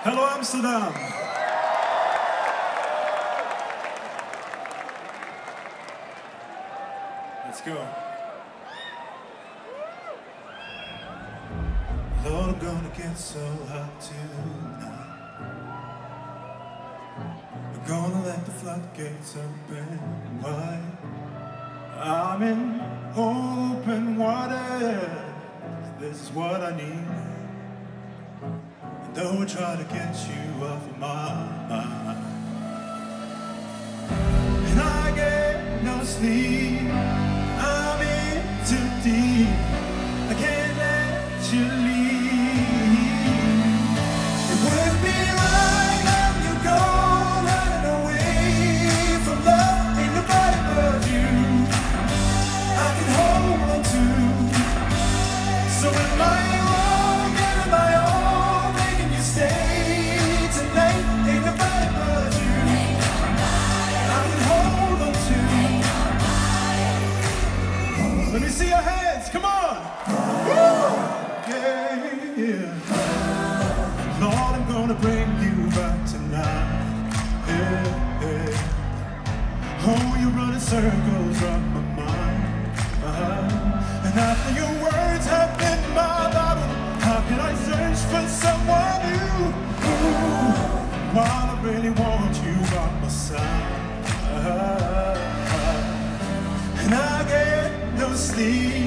Hello, Amsterdam. Let's go. Lord, I'm gonna get so hot tonight. I'm gonna let the floodgates open wide. I'm in open water. This is what I need. And though I try to get you off of my mind, and I get no sleep, I'm in too deep. I can't let you leave. It would be right now you go running away from love. Ain't nobody but you I can hold on to. So am I wrong and am I all making you stay tonight? Ain't nobody but you I can hold on to. Let me see your hands, come on! Yeah. Lord, I'm gonna bring you back tonight. Oh, you're running circles around my mind. And after your words have been my Bible, how can I search for someone new? While I really want you by my side. And I get no sleep.